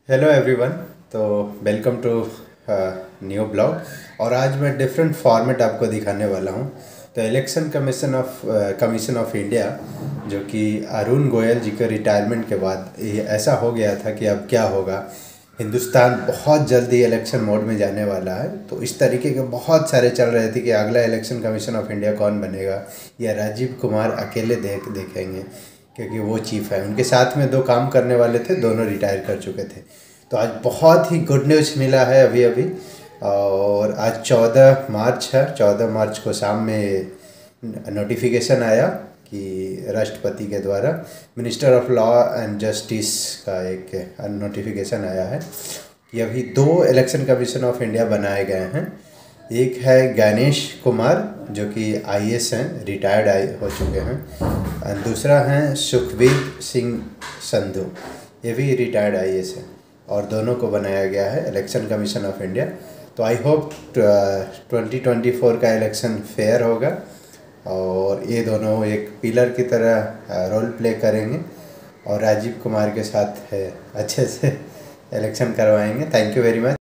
Hello everyone. तो welcome to new blog. और आज मैं डिफरेंट फॉर्मेट आपको दिखाने वाला हूँ। तो इलेक्शन कमीशन ऑफ इंडिया, जो कि अरुण गोयल जी के रिटायरमेंट के बाद ये ऐसा हो गया था कि अब क्या होगा, हिंदुस्तान बहुत जल्दी इलेक्शन मोड में जाने वाला है। तो इस तरीके के बहुत सारे चल रहे थे कि अगला इलेक्शन कमीशन ऑफ इंडिया कौन बनेगा, या राजीव कुमार अकेले देखेंगे, क्योंकि वो चीफ है। उनके साथ में दो काम करने वाले थे, दोनों रिटायर कर चुके थे। तो आज बहुत ही गुड न्यूज़ मिला है अभी अभी। और आज 14 मार्च है। 14 मार्च को शाम में नोटिफिकेशन आया कि राष्ट्रपति के द्वारा minister of law and justice का एक नोटिफिकेशन आया है कि अभी दो इलेक्शन कमीशन ऑफ इंडिया बनाए गए हैं। एक है गणेश कुमार, जो कि आईएएस हैं, रिटायर्ड हो चुके हैं। और दूसरा है सुखबीर सिंह संधू, ये भी रिटायर्ड आईएएस है। और दोनों को बनाया गया है इलेक्शन कमीशन ऑफ इंडिया। तो आई होप 2024 का इलेक्शन फेयर होगा और ये दोनों एक पिलर की तरह रोल प्ले करेंगे और राजीव कुमार के साथ अच्छे से इलेक्शन करवाएंगे। Thank you very much.